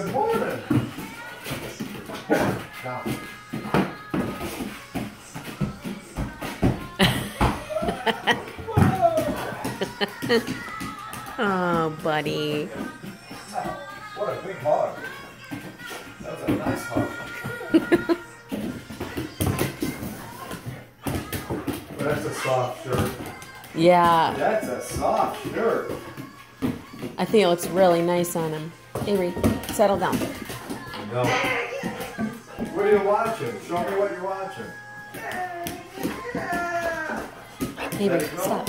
Good morning. Now. Oh, buddy. What a big hug. That was a nice hug. That's a soft shirt. Yeah. That's a soft shirt. I think it looks really nice on him. Avery, settle down. No. What are you watching? Show me what you're watching. Avery, stop.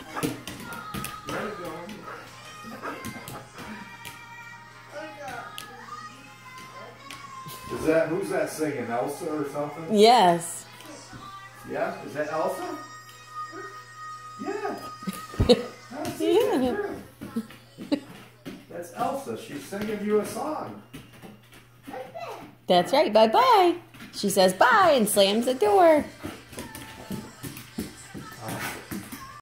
Who's that singing? Elsa or something? Yes. Yeah? Is that Elsa? Yeah. That's Yeah. That's Elsa. She's singing you a song. That's right. Bye-bye. She says bye and slams the door.